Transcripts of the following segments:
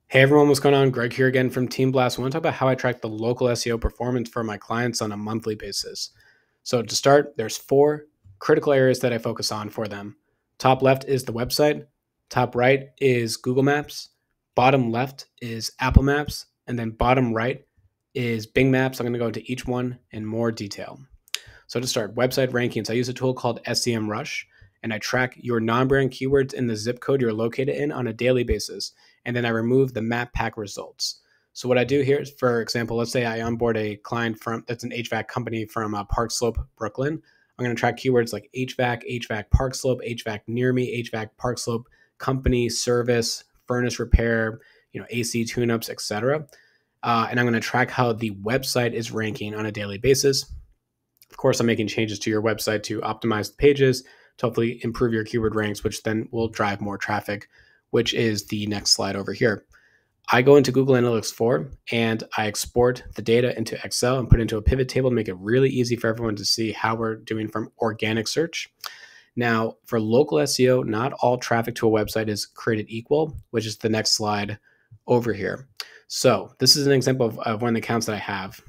Hey everyone, what's going on? Greg here again from Team Blast. I want to talk about how I track the local SEO performance for my clients on a monthly basis. So to start, there's 4 critical areas that I focus on for them. Top left is the website, top right is Google Maps, bottom left is Apple Maps, and then bottom right is Bing Maps. I'm going to go into each one in more detail. So to start, website rankings, I use a tool called SEMrush, and I track your non-brand keywords in the zip code you're located in on a daily basis. And then I remove the map pack results. So what I do here is, for example, let's say I onboard a client that's an HVAC company from Park Slope, Brooklyn. I'm going to track keywords like HVAC Park Slope, HVAC near me, HVAC Park Slope, company, service, furnace repair, AC tune-ups, etc. And I'm going to track how the website is ranking on a daily basis. Of course, I'm making changes to your website to optimize the pages, to hopefully improve your keyword ranks, which then will drive more traffic, which is the next slide over here. I go into Google Analytics 4 and I export the data into Excel and put it into a pivot table to make it really easy for everyone to see how we're doing from organic search. Now, for local SEO, not all traffic to a website is created equal, which is the next slide over here. So this is an example of one of the accounts that I have.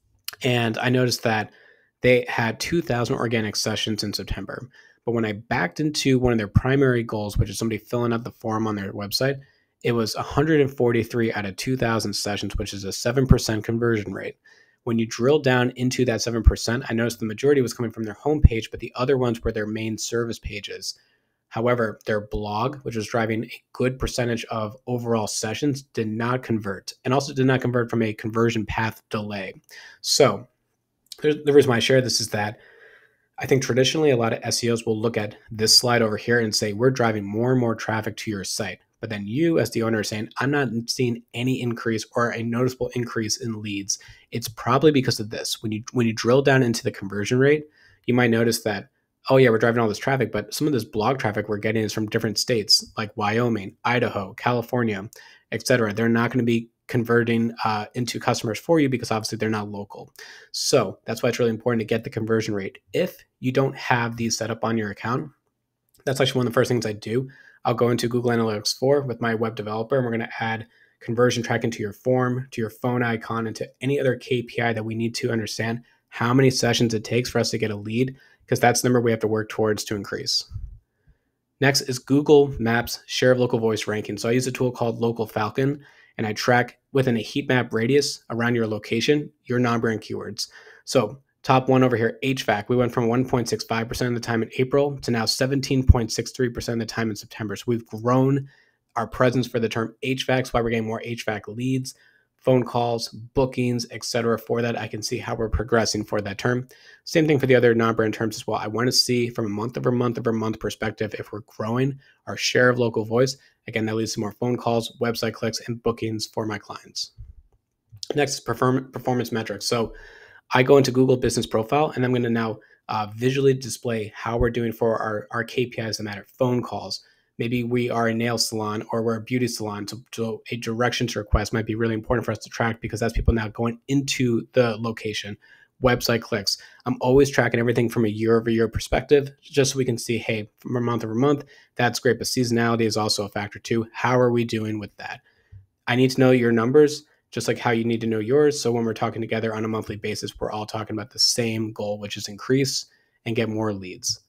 And I noticed that they had 2,000 organic sessions in September. But when I backed into one of their primary goals, which is somebody filling out the form on their website, it was 143 out of 2,000 sessions, which is a 7% conversion rate. When you drill down into that 7%, I noticed the majority was coming from their homepage, but the other ones were their main service pages. However, their blog, which was driving a good percentage of overall sessions, did not convert, and also did not convert from a conversion path delay. So the reason why I share this is that I think traditionally a lot of SEOs will look at this slide over here and say, we're driving more and more traffic to your site. But then you as the owner are saying, I'm not seeing any increase or a noticeable increase in leads. It's probably because of this. When you drill down into the conversion rate, you might notice that, oh yeah, we're driving all this traffic, but some of this blog traffic we're getting is from different states like Wyoming, Idaho, California, etc. They're not going to be converting into customers for you because obviously they're not local. So that's why it's really important to get the conversion rate. If you don't have these set up on your account, that's actually one of the first things I do. I'll go into Google Analytics 4 with my web developer, and we're going to add conversion tracking to your form, to your phone icon, and to any other KPI that we need to understand how many sessions it takes for us to get a lead, because that's the number we have to work towards to increase. Next is Google Maps share of local voice ranking. So I use a tool called Local Falcon, and I track within a heat map radius around your location, your non-brand keywords. So top one over here, HVAC, we went from 1.65% of the time in April to now 17.63% of the time in September. So we've grown our presence for the term HVAC. That's why we're getting more HVAC leads, phone calls, bookings, etc. For that, I can see how we're progressing for that term. Same thing for the other non-brand terms as well. I want to see from a month-over-month perspective if we're growing our share of local voice. Again, that leads to more phone calls, website clicks, and bookings for my clients. Next is performance metrics. So I go into Google Business Profile, and I'm going to now visually display how we're doing for our KPIs that matter. Phone calls. Maybe we are a nail salon or we're a beauty salon. So a directions request might be really important for us to track because that's people now going into the location. Website clicks. I'm always tracking everything from a year-over-year perspective, just so we can see, hey, from a month-over-month, that's great. But seasonality is also a factor too. How are we doing with that? I need to know your numbers, just like how you need to know yours. So when we're talking together on a monthly basis, we're all talking about the same goal, which is increase and get more leads.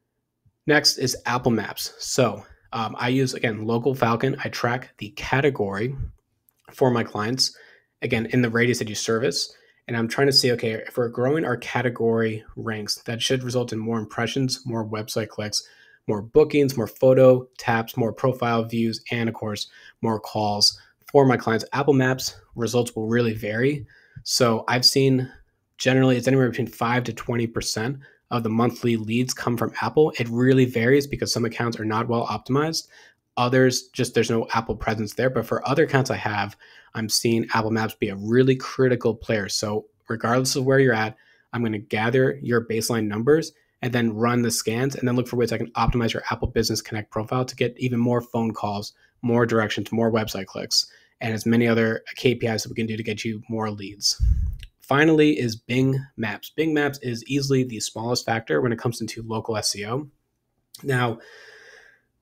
Next is Apple Maps. So I use, again, Local Falcon. I track the category for my clients, again, in the radius that you service. And I'm trying to see, okay, if we're growing our category ranks, that should result in more impressions, more website clicks, more bookings, more photo taps, more profile views, and of course, more calls for my clients. Apple Maps results will really vary. So I've seen generally it's anywhere between 5 to 20% of the monthly leads come from Apple. It really varies because some accounts are not well optimized. Others, just there's no Apple presence there. But for other accounts I have, I'm seeing Apple Maps be a really critical player. So regardless of where you're at, I'm going to gather your baseline numbers and then run the scans and then look for ways I can optimize your Apple Business Connect profile to get even more phone calls, more directions, more website clicks, and as many other KPIs that we can do to get you more leads. Finally is Bing Maps. Bing Maps is easily the smallest factor when it comes into local SEO. Now,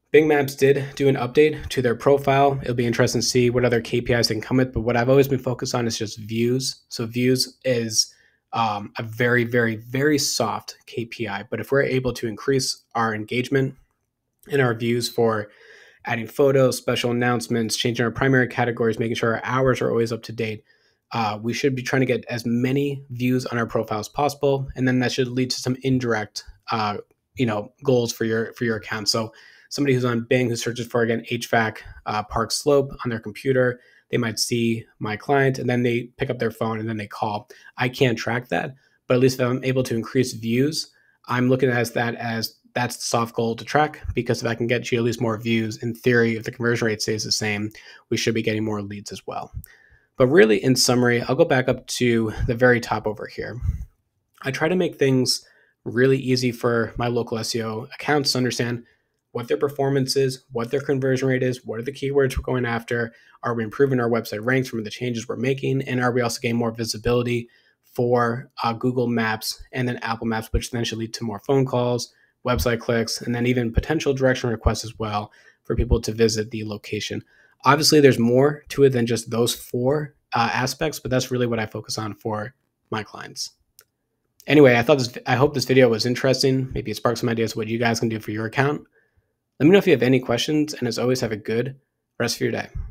Bing Maps did do an update to their profile. It'll be interesting to see what other KPIs they can come with. But what I've always been focused on is just views. So views is a very, very, very soft KPI. But if we're able to increase our engagement and our views for adding photos, special announcements, changing our primary categories, making sure our hours are always up to date, we should be trying to get as many views on our profile as possible, and then that should lead to some indirect, goals for your account. So somebody who's on Bing who searches for, again, HVAC Park Slope on their computer, they might see my client and then they pick up their phone and then they call. I can't track that, but at least if I'm able to increase views, I'm looking at that as that's the soft goal to track, because if I can get you at least more views, in theory, if the conversion rate stays the same, we should be getting more leads as well. But really, in summary, I'll go back up to the very top over here. I try to make things really easy for my local SEO accounts to understand what their performance is, what their conversion rate is, what are the keywords we're going after, are we improving our website ranks from the changes we're making, and are we also getting more visibility for Google Maps and then Apple Maps, which then should lead to more phone calls, website clicks, and then even potential direction requests as well for people to visit the location. Obviously, there's more to it than just those four aspects, but that's really what I focus on for my clients. Anyway, I hope this video was interesting. Maybe it sparked some ideas what you guys can do for your account. Let me know if you have any questions, and as always, have a good rest of your day.